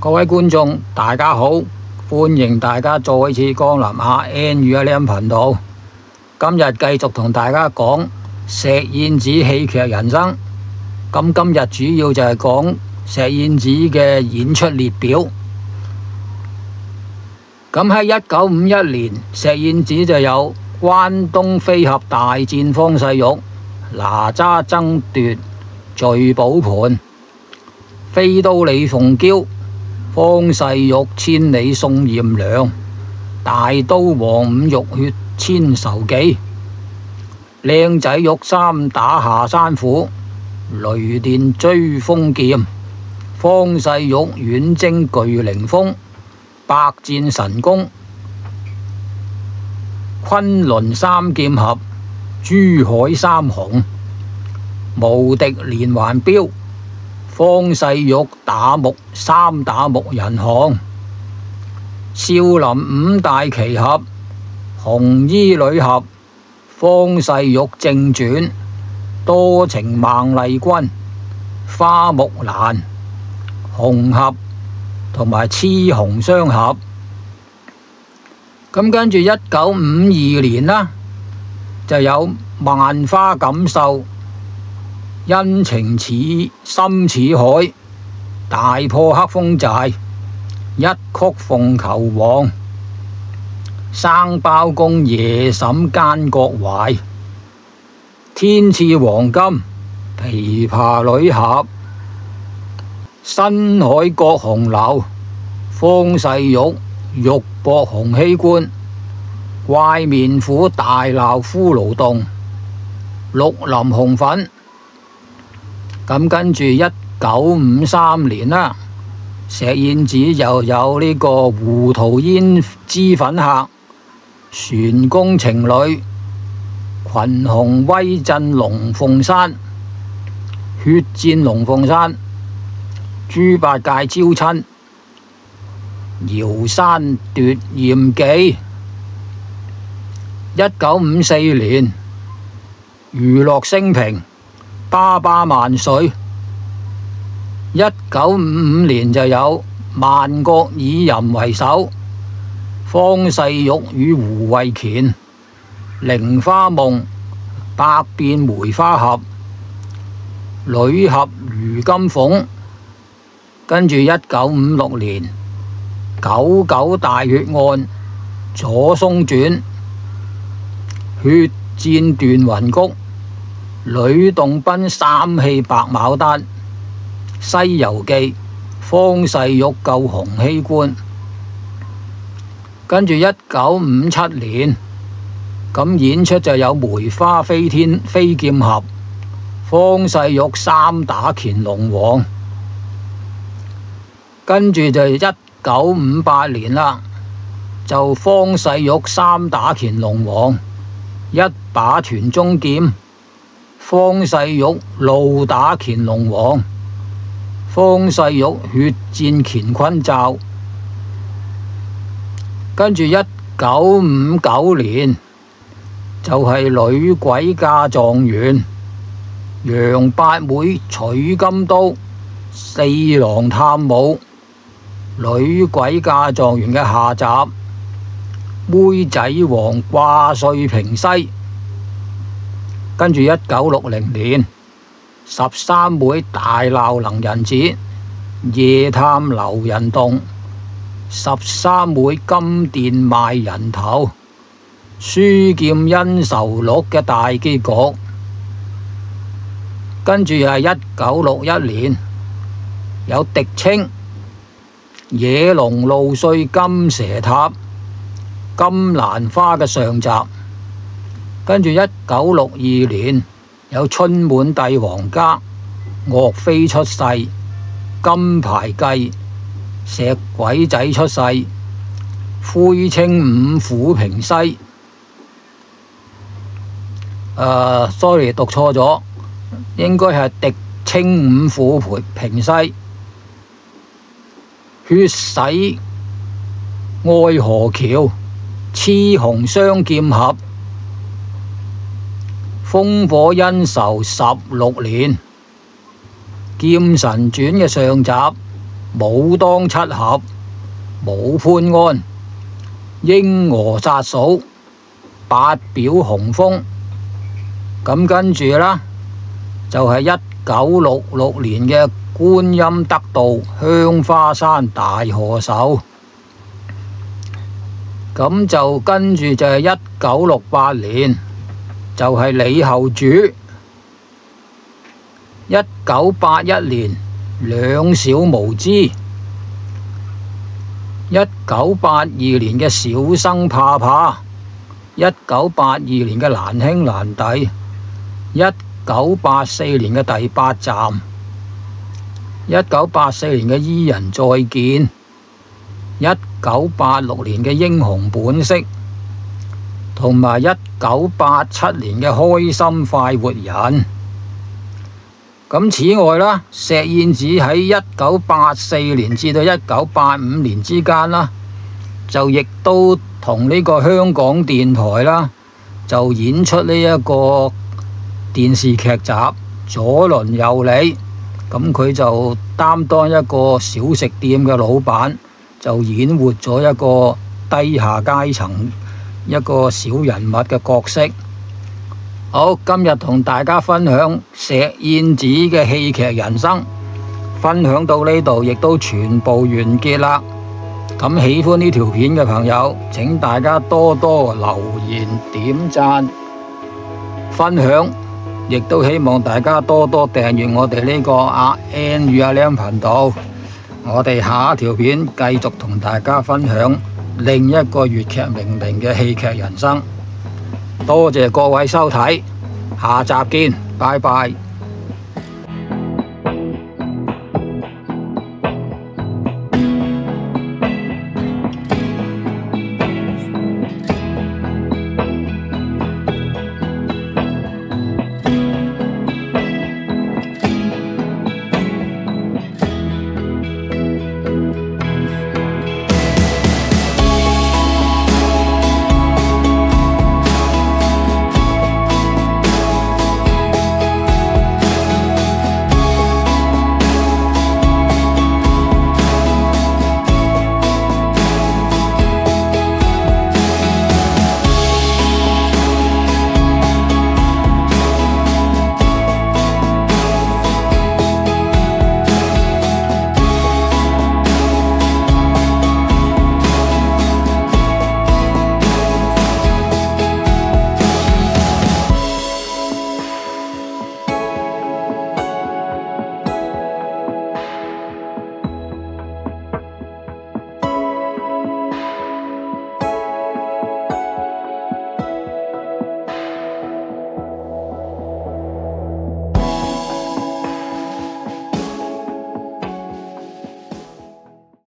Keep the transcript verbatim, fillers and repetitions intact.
各位觀眾，大家好，歡迎大家再次光臨下 N 語 L M 頻道。今日繼續同大家講石燕子戲劇人生。咁今日主要就係講石燕子嘅演出列表。咁喺一九五一年，石燕子就有關東飛俠大戰方世玉、哪吒爭奪聚寶盤、飛刀李鳳嬌、方世玉千里送艷娘、大刀王五玉血千愁記、靚仔玉三打下山虎、雷電追風劍、方世玉遠征巨靈峰、百戰神功、崑崙三劍俠、珠海三雄、無敵連環鏢、方世玉打木三打木人行、少林五大奇俠、紅衣女俠、方世玉正傳、多情孟麗君、花木蘭、紅俠同埋雌雄雙俠。咁跟住一九五二年啦，就有萬花錦繡、恩情似深似海、大破黑風寨、一曲鳳求凰、生包公夜審奸角懷、天賜黃金、琵琶女俠、新海角紅樓、方世玉玉搏洪熙官、怪面虎大鬧骷髏洞、綠林紅粉。咁跟住一九五三年啦，石燕子又有呢個胡桃煙脂粉客、船工情侶、群雄威震龍鳳山、血戰龍鳳山、豬八戒招親、瑤山奪艷記。一九五四年，娛樂升平、爸爸萬歲。一九五五年就有萬國以淫為首、方世玉與胡慧乾、菱花夢、百變梅花俠、女俠余金鳳。跟住一九五六年，九九大血案、左松傳、血戰斷雲谷、呂洞賓三氣白牡丹、西遊記、方世玉救洪熙官。跟住一九五七年，咁演出就有梅花飛天飛劍俠、方世玉三打乾隆王。跟住就一九五八年啦，就方世玉三打乾隆王，一把團中劍，方世玉怒打乾隆王，方世玉血戰乾坤罩。跟住一九五九年就係、是、女鬼嫁狀元，楊八妹取金刀，四郎探母，女鬼嫁狀元嘅下集，妹仔王掛帥平西。跟住一九六零年，十三妹大鬧能人節，夜探劉仁棟，十三妹金殿賣人頭，書劍恩仇錄嘅大結局。跟住又係一九六一年，有狄青、野龍路歲金蛇塔、金蘭花嘅上集。跟住一九六二年，有春滿帝王家、岳飛出世、金牌計、石鬼仔出世、灰青五虎平西。誒 sorry 讀錯咗，應該係狄青五虎平西。血洗愛河橋、雌雄雙劍俠、烽火恩仇十六年、劍神傳嘅上集、 武當七俠、武潘安、英娥殺嫂、八表紅楓。咁跟住啦，就係一九六六年嘅觀音得道香花山大賀壽。咁就跟住就係一九六八年，就係李後主。一九八一年兩小無知。一九八二年嘅小生怕怕。一九八二年嘅難兄難弟。一九八四年嘅第八站。一九八四年嘅伊人再見。一九八六年嘅英雄本色，同埋一九八七年嘅開心快活人。咁此外啦，石燕子喺一九八四年至到一九八五年之間啦，就亦都同呢個香港電台啦，就演出呢一個電視劇集《左鄰右里》。咁佢就擔當一個小食店嘅老闆，就演活咗一個低下階層一個小人物嘅角色。好，今日同大家分享石燕子嘅戲劇人生，分享到呢度亦都全部完結啦。咁喜歡呢條片嘅朋友，請大家多多留言、點讚、分享，亦都希望大家多多訂閱我哋呢個阿 N 與阿 Lam 頻道。我哋下一條片繼續同大家分享另一個粵劇名伶嘅戲劇人生。多謝各位收睇，下集見，拜拜。